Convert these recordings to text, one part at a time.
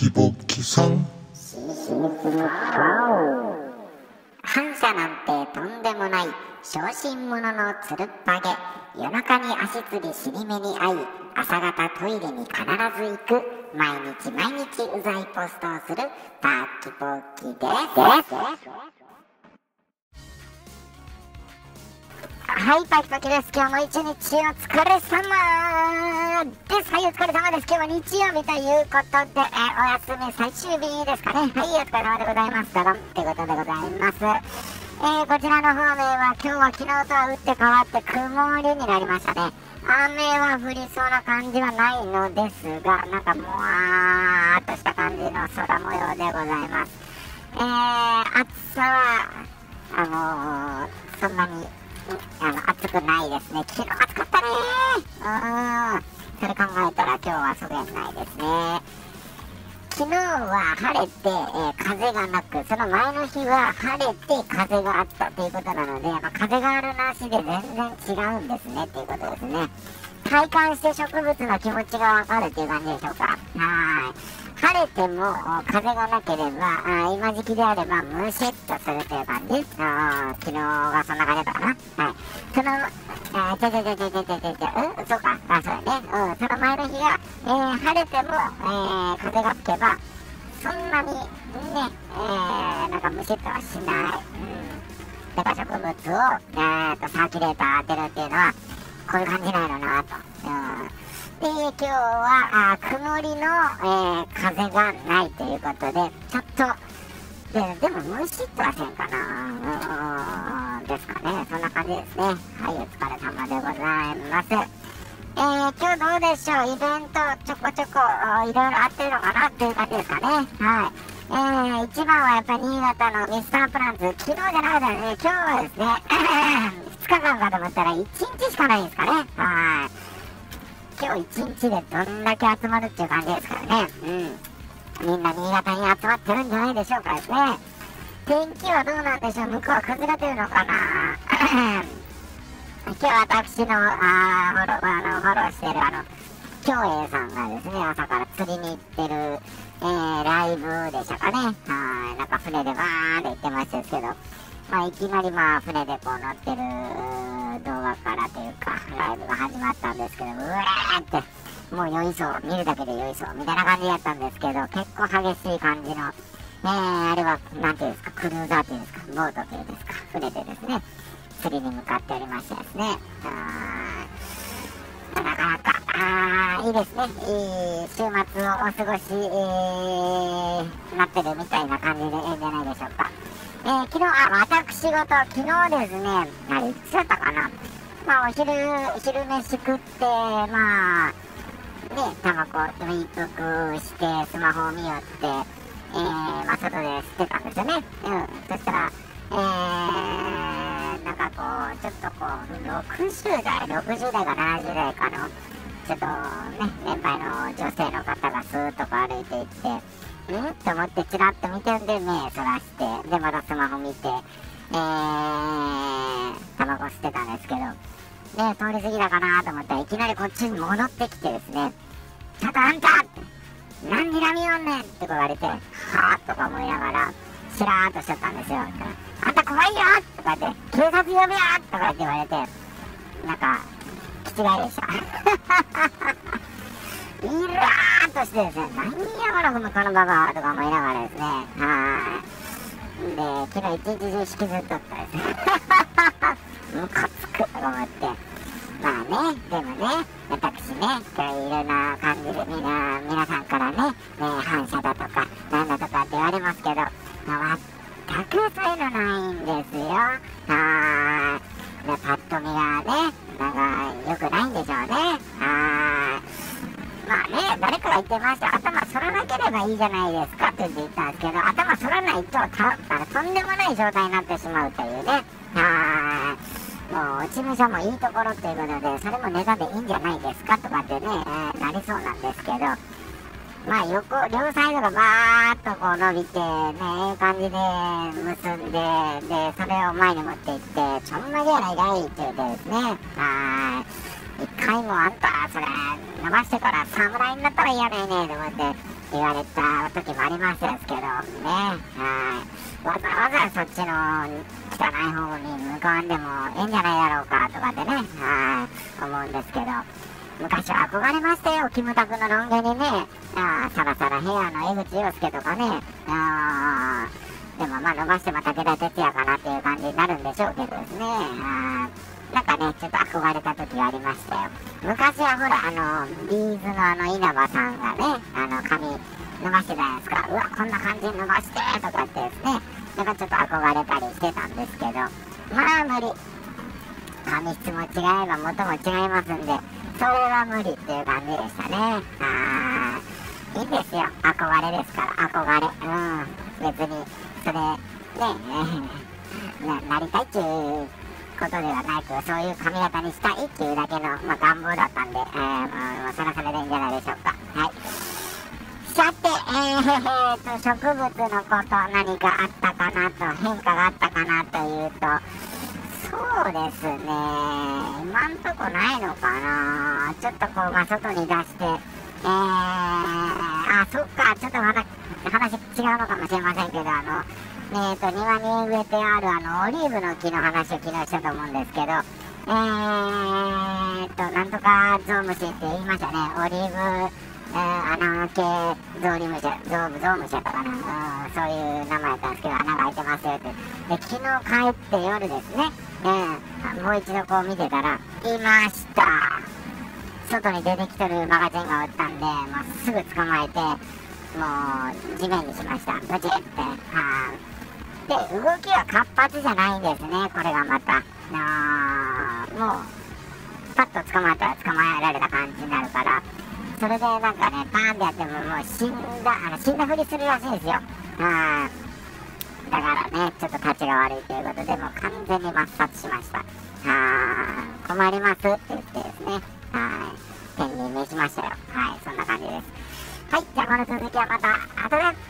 キボキさん。 反射なんてとんでもない小心者のつるっぱげ。夜中に足つり尻目に遭い、朝方トイレに必ず行く、毎日うざいポストをするパキポキです。はい、パキポキです。今日も一日お疲れ様です。はい、お疲れ様です。今日は日曜日ということで、お休み最終日ですかね。はい、お疲れ様でございます。どうもってことでございます。こちらの方面は今日は昨日とは打って変わって曇りになりましたね。雨は降りそうな感じはないのですが、なんかもわーっとした感じの空模様でございます。暑さはそんなに暑くないですね。昨日暑かったね。それ考えたら今日はそげんないですね。昨日は晴れて、風がなく、その前の日は晴れて風があったということなので、風があるなしで全然違うんですねっていうことですね。体感して植物の気持ちがわかるっていう感じでしょうか。晴れても風がなければ、今時期であればムシッとするという感じ。昨日がそんな感じだったかな。はい。その、そうか。そうだね。その前の日が、晴れても、風が吹けば、そんなにね、なんかムシッとはしない。だから植物を、サーキュレーター当てるっていうのは、こういう感じなのなと。で、今日は曇りの、風がないということで、ちょっと、でもムシッとはせんかな。ですかね。そんな感じですね。はい、お疲れ様でございます。今日どうでしょう。イベントちょこちょこいろいろあってるのかなっていう感じですかね。はい。一番はやっぱり新潟のミスタープランツ。昨日じゃなかったですね。今日はですね、2日間かと思ったら1日しかないんですかね。はい。今日1日でどんだけ集まるっていう感じですからね。みんな新潟に集まってるんじゃないでしょうかですね。天気はどうなんでしょう。向こうは崩れてるのかな。今日私のフォローしてる京栄さんがですね、朝から釣りに行ってる、ライブでしたかね。なんか船でバーンって行ってましたけど、いきなり船でこう乗ってる動画からというか、ライブが始まったんですけど、うわーって、もう酔いそう、見るだけで酔いそう、みたいな感じだったんですけど、結構激しい感じの、あれは、なんていうんですか、クルーザーっていうんですか、ボートっていうんですか、船でですね、釣りに向かっておりましてですね、なかなか、いいですね、いい週末をお過ごし、なってるみたいな感じでいいんじゃないでしょうか。昨日、私事、昨日ですね、いつだったかな、お昼飯食って、タバコ一服して、スマホを見よって、外で吸ってたんですよね。そしたら、なんかこう、ちょっとこう、60代か70代かの、ちょっとね、年配の女性の方がスーッとこう歩いていって、と思ってチラッと見てんで目そらして、でまたスマホ見て、タバコ吸ってたんですけど、通り過ぎだかなと思ったらいきなりこっちに戻ってきてですね、ちょっとあんた何にらみよんねんって言われて、はぁとか思いながらしらーっとしちゃったんですよ。あんた怖いよとか言って、警察呼べよとか言われて、なんか気違いでしたイラーっとしてですね、何やこのババアとか思いながらですね、で、昨日一日中引きずっとったですねムカつくとか思って、でもね、私ね、いろんな感じで皆さんからね、反射だとかなんだとかって言われますけど、全くそういうのないんですよ。パッと見がね、なんか良くないんでしょうね。誰かが言ってました。頭反らなければいいじゃないですかって言ったんですけど、頭反らないととんでもない状態になってしまうというね。もう落ち武者もいいところということで、それもネタでいいんじゃないですかとかってね、なりそうなんですけど、両サイドがバーっとこう伸びて、いい感じで結んで、それを前に持っていって、ちょんまげやないかいって言ってですね、一回もあんた、それ、伸ばしてから侍になったら嫌ねえねと思って、 言われた時もありますけどね、わざわざそっちの汚い方に向かわんでもいいんじゃないだろうかとかってね、思うんですけど、昔は憧れましたよ、キムタクのロン毛にね、サラサラヘアの江口洋介とかね、でもまあ伸ばしても武田鉄矢かなっていう感じになるんでしょうけどですね、なんかね、ちょっと憧れた時がありましたよ。昔はほら、ビーズの稲葉さんがね、髪伸ばしてたじゃないですか。うわ、こんな感じに伸ばしてとかってですね、なんかちょっと憧れたりしてたんですけど、まあ無理。髪質も違えば元も違いますんで、それは無理っていう感じでしたね。いいんですよ、憧れですから、憧れ。別に、それ、ね、なりたいっていうことではなく、そういう髪型にしたいっていうだけの、願望だったんで、それはそれでいいんじゃないでしょうか。はい。さて、植物のこと、何かあったかなと、変化があったかなというと、そうですね、今んとこないのかな。ちょっとこう、外に出して、そっか、ちょっとまだ話違うのかもしれませんけど、庭に植えてあるオリーブの木の話を昨日したと思うんですけど、なんとかゾウムシって言いましたね。オリーブ、穴系ゾウリムシ、ゾウムシやったかな、そういう名前だったんですけど、穴が開いてますよって。で、昨日帰って夜ですね、もう一度こう見てたら、いました。外に出てきてるマガジンがおったんで、すぐ捕まえて、もう地面にしました。ブチって。で、動きは活発じゃないんですね、これがまた。もう、パッと捕まえたら捕まえられた感じになるから、それでなんかね、パーンってやってももう死んだふりするらしいんですよ。だからね、ちょっと立ちが悪いということで、もう完全に抹殺しました。困りますって言ってですね、天に召しましたよ。そんな感じです。はい、じゃあこの続きはまた後で。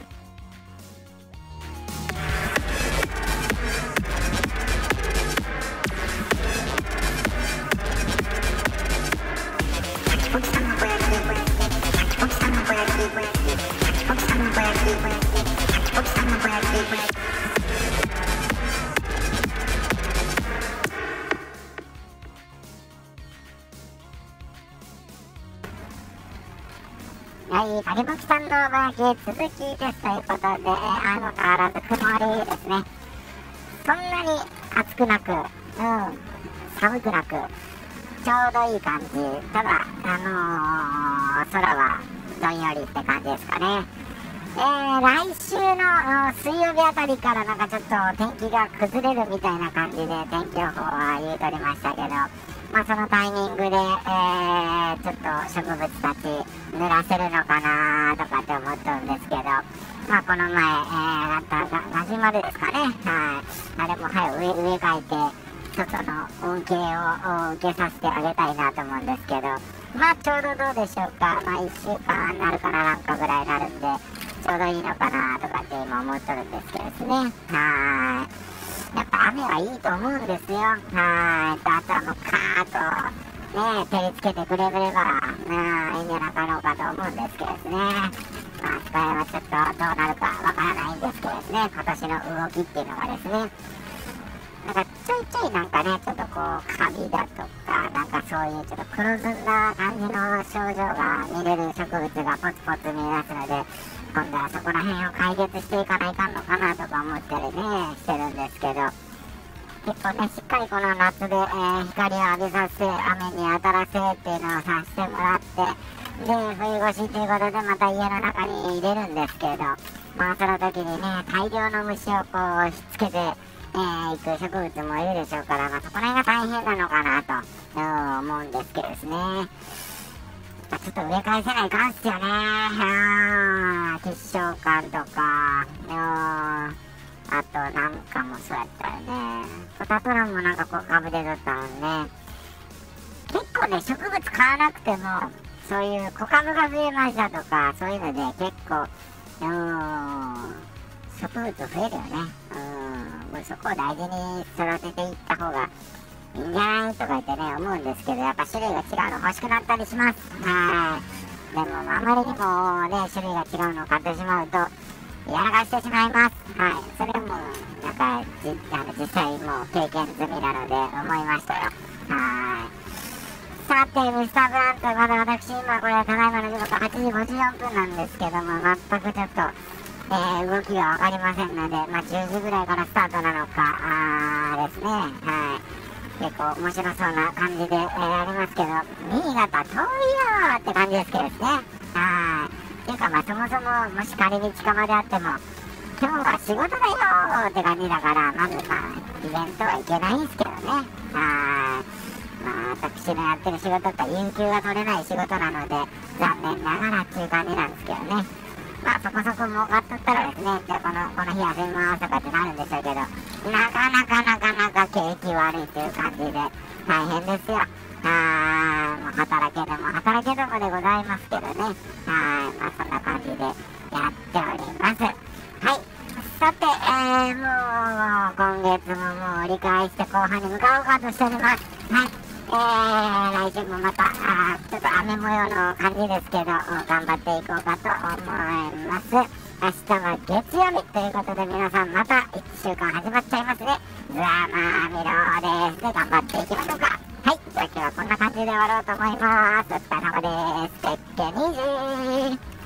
はい、パリボキさんのぼやき続きですということで、相変わらず曇りですね。そんなに暑くなく、寒くなく、ちょうどいい感じ。ただ、空はどんよりって感じですかね。来週の水曜日あたりからなんかちょっと天気が崩れるみたいな感じで天気予報は言うとりましたけど、そのタイミングで、ちょっと植物たち濡らせるのかなとかって思ってるんですけど、この前、ガジュマルですかね。あれも植え替えて、外の恩恵を受けさせてあげたいなと思うんですけど、ちょうどどうでしょうか。1週間になるかななんかぐらいになるんで、ちょうどいいのかなとかって今思っとるんですけどですね。やっぱ雨はいいと思うんですよ。あとはもうカーッとね、照りつけてくれれば、いいんじゃなかろうかと思うんですけどですね。それはちょっとどうなるかわからないんですけどですね。今年の動きっていうのがですね。なんかちょいちょいなんかね、ちょっとこう、カビだとか、なんかそういうちょっと黒ずんだ感じの症状が見れる植物がポツポツ見えますので、今度はそこら辺を解決していかないかんのかなとか思ったりね、してるんですけど、結構ね、しっかりこの夏で、光を浴びさせ、雨に当たらせっていうのをさせてもらって、で、冬越しということでまた家の中に入れるんですけど、その時にね、大量の虫をこう、しつけて、行く植物もいるでしょうから、そこら辺が大変なのかなと思うんですけどですね。ちょっと植え替えせないかんっすよね。吉祥館とか、あとなんかもそうやったよね。ポタトランもなんかこう株でとったのね。結構ね、植物買わなくても、そういう小株が増えましたとか、そういうので結構、植物増えるよね。もうそこを大事に育てていった方がいいんじゃないとか言ってね、思うんですけど、やっぱ種類が違うの欲しくなったりします。 でもあまりにもね種類が違うのを買ってしまうとやらかしてしまいます。はい、それもなんか実際もう経験済みなので思いましたよ。はい。さてミスターブラント、まだ私今これただいまの時刻8時54分なんですけども、全くちょっと、動きが分かりませんので、10時ぐらいからスタートなのかですね。はい、結構面白そうな感じで、ありますけど、新潟遠いよーって感じですけどですね。はい。っていうかそもそももし仮に近場であっても今日は仕事だよーって感じだから、まずイベントは行けないんですけどね。はい。私のやってる仕事って有給が取れない仕事なので残念ながらっていう感じなんですけどね。そこそこ儲かっとったらですね、じゃあこの日休みますとかってなるんでしょうけど、なかなか景気悪いという感じで大変ですよ。もう働けどもでございますけどね。そんな感じでやっております。はい。さて、もう今月ももう折り返して後半に向かおうかとしております。はい。来週もまたちょっと雨模様の感じですけど頑張っていこうかと思います。明日は月曜日ということで皆さんまた1週間始まっちゃいますね。ザマミロです。で頑張っていきましょうか。はい。じゃあ今日はこんな感じで終わろうと思います。お疲れ様です。てっけにじー。